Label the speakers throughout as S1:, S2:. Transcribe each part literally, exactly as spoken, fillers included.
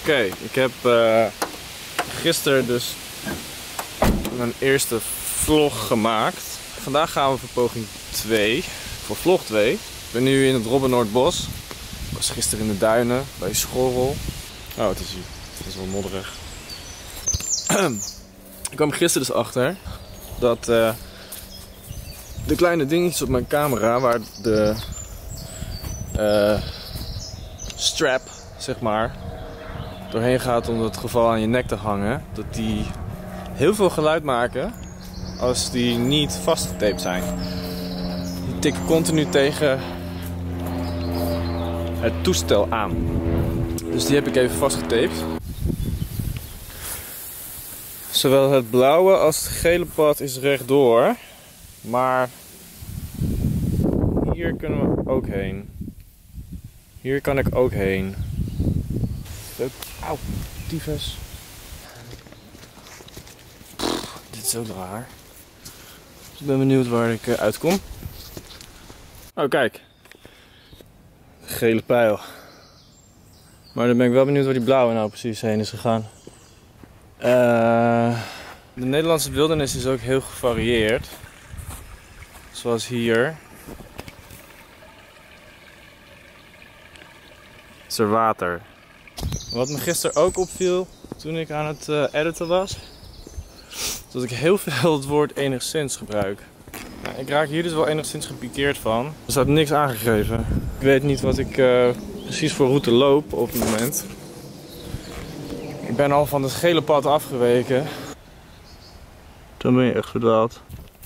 S1: okay, ik heb uh, gisteren dus mijn eerste vlog gemaakt. Vandaag gaan we voor poging twee, voor vlog twee. Ik ben nu in het Robbennoordbos. Ik was gisteren in de duinen bij Schorrel. Oh, het is hier. Het is wel modderig. Ik kwam gisteren dus achter dat uh, de kleine dingetjes op mijn camera, waar de uh, strap, zeg maar, doorheen gaat om het geval aan je nek te hangen, dat die heel veel geluid maken als die niet vastgetaped zijn. Die tikken continu tegen het toestel aan. Dus die heb ik even vastgetaped. Zowel het blauwe als het gele pad is rechtdoor. Maar hier kunnen we ook heen. Hier kan ik ook heen. Auw, tyfus. Dit is ook raar. Dus ik ben benieuwd waar ik uh, uitkom. Oh, kijk. Gele pijl. Maar dan ben ik wel benieuwd waar die blauwe nou precies heen is gegaan. Uh, de Nederlandse wildernis is ook heel gevarieerd. Zoals hier. Is er water. Wat me gisteren ook opviel toen ik aan het uh, editen was, dat ik heel veel het woord enigszins gebruik. Nou, ik raak hier dus wel enigszins gepikeerd van. Er staat niks aangegeven. Ik weet niet wat ik uh, precies voor route loop op het moment. Ik ben al van het gele pad afgeweken. Dan ben je echt verdwaald.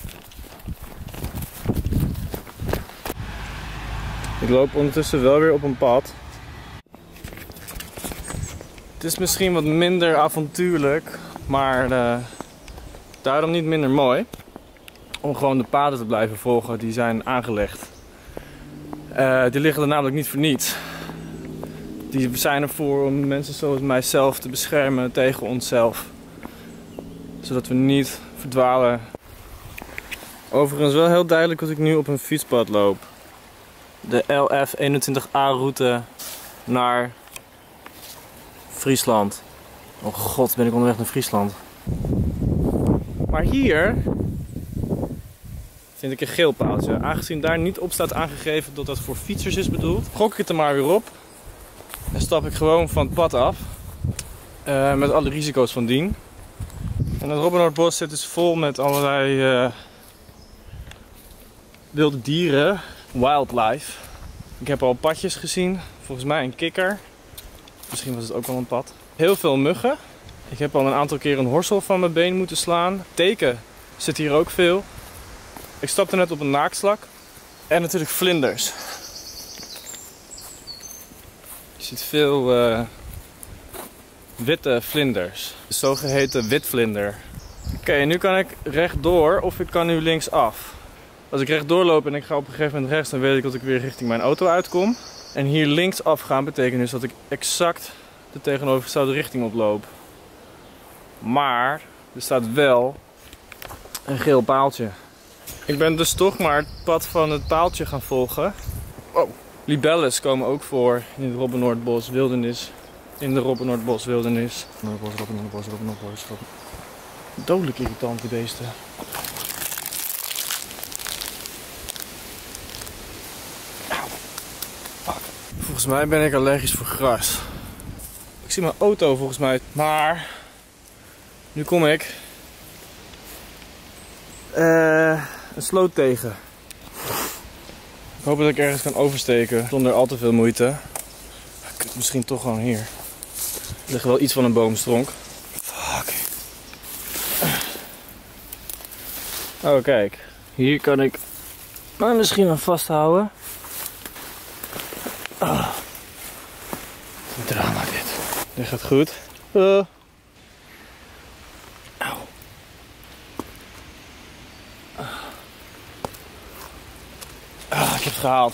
S1: Ik loop ondertussen wel weer op een pad. Het is misschien wat minder avontuurlijk, maar uh, daarom niet minder mooi. Om gewoon de paden te blijven volgen die zijn aangelegd. Uh, die liggen er namelijk niet voor niets. Die zijn ervoor om mensen zoals mijzelf te beschermen tegen onszelf. Zodat we niet verdwalen. Overigens wel heel duidelijk dat ik nu op een fietspad loop. De L F eenentwintig A route naar Friesland. Oh god, ben ik onderweg naar Friesland. Maar hier vind ik een geel paaltje. Aangezien daar niet op staat aangegeven dat dat voor fietsers is bedoeld, gok ik het er maar weer op. En stap ik gewoon van het pad af. Uh, met alle risico's van dien. En het Robbennoordbos zit dus vol met allerlei uh, wilde dieren. Wildlife. Ik heb al padjes gezien. Volgens mij een kikker. Misschien was het ook wel een pad. Heel veel muggen. Ik heb al een aantal keer een horsel van mijn been moeten slaan. Teken zit hier ook veel. Ik stapte net op een naaktslak. En natuurlijk vlinders. Je ziet veel uh, witte vlinders. De zogeheten witvlinder. Oké, okay, nu kan ik rechtdoor of ik kan nu linksaf. Als ik rechtdoor loop en ik ga op een gegeven moment rechts, dan weet ik dat ik weer richting mijn auto uitkom. En hier linksaf gaan betekent dus dat ik exact de tegenovergestelde richting oploop. Maar er staat wel een geel paaltje. Ik ben dus toch maar het pad van het paaltje gaan volgen. Oh. Libelles komen ook voor in het Robbennoordbos wildernis. In de Robbennoordbos wildernis. Noordbos, Robbennoordbos, Robbennoordbos. Dodelijk irritante beesten. Volgens mij ben ik allergisch voor gras. Ik zie mijn auto volgens mij, maar nu kom ik uh, een sloot tegen. Ik hoop dat ik ergens kan oversteken zonder al te veel moeite. Kut, misschien toch gewoon hier. Er ligt wel iets van een boomstronk. Fuck. Oh kijk, hier kan ik maar misschien wel vasthouden. Oh. Een drama dit. Dit gaat goed. Uh. Auw. Ah, ik heb het gehaald.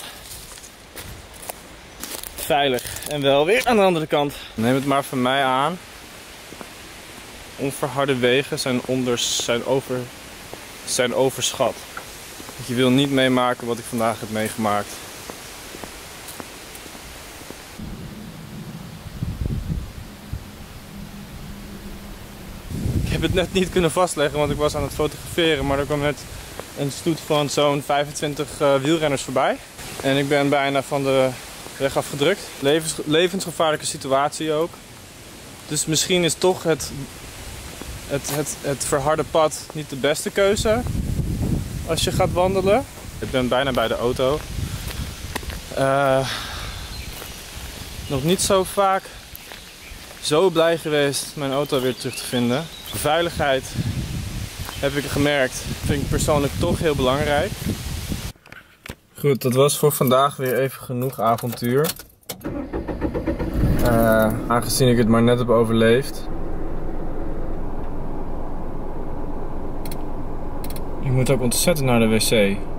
S1: Veilig. En wel weer aan de andere kant. Neem het maar van mij aan. Onverharde wegen zijn, onder, zijn, over, zijn overschat. Je wil niet meemaken wat ik vandaag heb meegemaakt. heb het net niet kunnen vastleggen, want ik was aan het fotograferen. Maar er kwam net een stoet van zo'n vijfentwintig uh, wielrenners voorbij. En ik ben bijna van de weg afgedrukt. Levens, levensgevaarlijke situatie ook. Dus misschien is toch het, het, het, het verharde pad niet de beste keuze als je gaat wandelen. Ik ben bijna bij de auto. Uh, nog niet zo vaak zo blij geweest mijn auto weer terug te vinden. Veiligheid, heb ik gemerkt, vind ik persoonlijk toch heel belangrijk. Goed, dat was voor vandaag weer even genoeg avontuur. Uh, aangezien ik het maar net heb overleefd. Ik moet ook ontzettend naar de wc.